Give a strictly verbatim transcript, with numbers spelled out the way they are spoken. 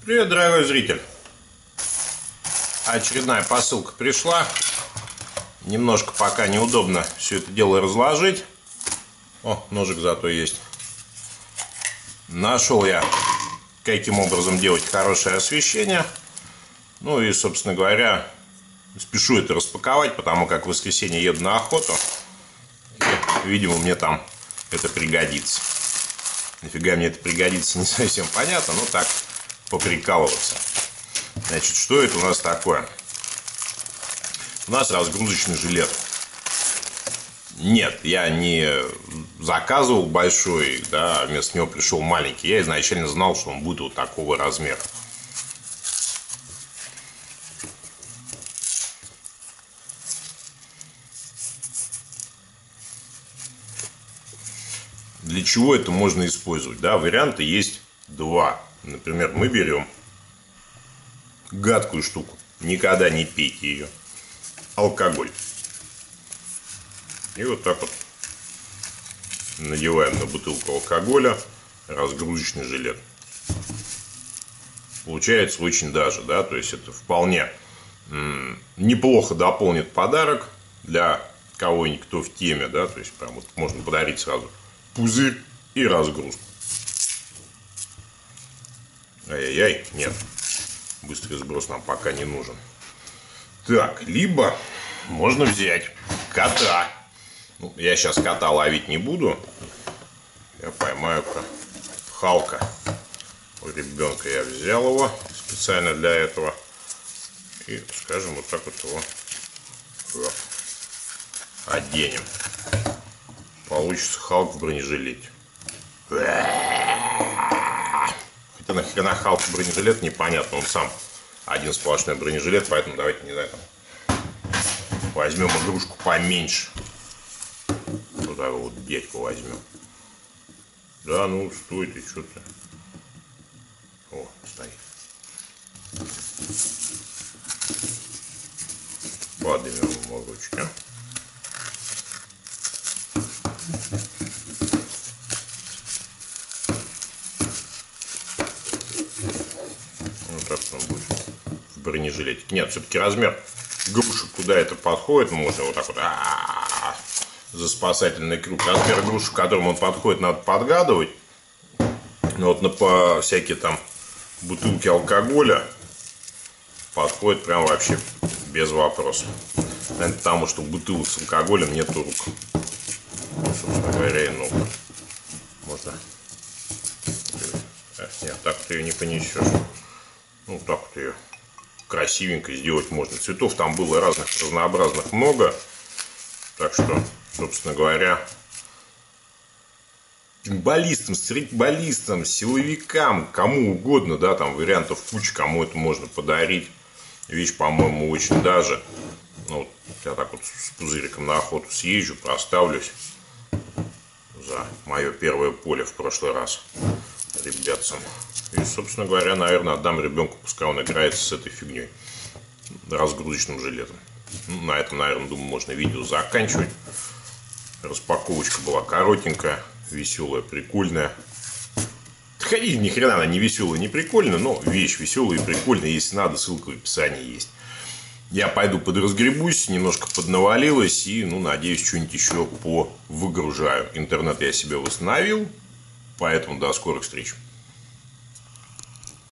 Привет, дорогой зритель. Очередная посылка пришла. Немножко пока неудобно все это дело разложить. О, ножик зато есть. Нашел я, каким образом делать хорошее освещение. Ну и, собственно говоря, спешу это распаковать, потому как в воскресенье еду на охоту. И, видимо, мне там это пригодится. Нафига мне это пригодится, не совсем понятно, но так поприкалываться. Значит, что это у нас такое? У нас разгрузочный жилет. Нет, я не заказывал большой, да, а вместо него пришел маленький. Я изначально знал, что он будет вот такого размера. Для чего это можно использовать? Да, варианты есть два. Например, мы берем гадкую штуку. Никогда не пейте ее. Алкоголь. И вот так вот надеваем на бутылку алкоголя разгрузочный жилет. Получается очень даже, да, то есть это вполне м- неплохо дополнит подарок для кого-нибудь, кто в теме, да, то есть прям вот можно подарить сразу пузырь и разгрузку. Ай-яй-яй, нет, быстрый сброс нам пока не нужен. Так, либо можно взять кота. Ну, я сейчас кота ловить не буду. Я поймаю-ка Халка. У ребенка я взял его специально для этого. И, скажем, вот так вот его вот оденем. Получится Халк в бронежилете. Хотя нахрена Халк в бронежилет, непонятно. Он сам один сплошной бронежилет, поэтому давайте, не знаю, там возьмем игрушку поменьше. Туда вот дядьку возьмем. Да, ну стой ты, что ты. О, стоит. Поднимем молочки. Вот так он будет в бронежилете. Нет, все-таки размер игрушек, куда это подходит, можно вот так вот а-а-а, за спасательный круг. Размер игрушек, к которому он подходит, надо подгадывать. Но вот на по всякие там бутылки алкоголя подходит прям вообще без вопросов. Наверное, потому что бутылок с алкоголем нету рук. Собственно говоря, и ног. Можно. Нет, так ты ее не понесешь. Ну, так вот ее красивенько сделать можно. Цветов там было разных, разнообразных много. Так что, собственно говоря, пейнтболистам, стритболистам, силовикам, кому угодно, да, там вариантов куча, кому это можно подарить. Вещь, по-моему, очень даже. Ну, вот я так вот с пузыриком на охоту съезжу, проставлюсь за мое первое поле в прошлый раз ребятцам. И, собственно говоря, наверное, отдам ребенку, пускай он играется с этой фигней, разгрузочным жилетом. Ну, на этом, наверное, думаю, можно видео заканчивать. Распаковочка была коротенькая, веселая, прикольная. Хотя ни хрена она не веселая, не прикольная, но вещь веселая и прикольная. Если надо, ссылка в описании есть. Я пойду подразгребусь, немножко поднавалилось и, ну, надеюсь, что-нибудь еще повыгружаю. Интернет я себе восстановил, поэтому до скорых встреч.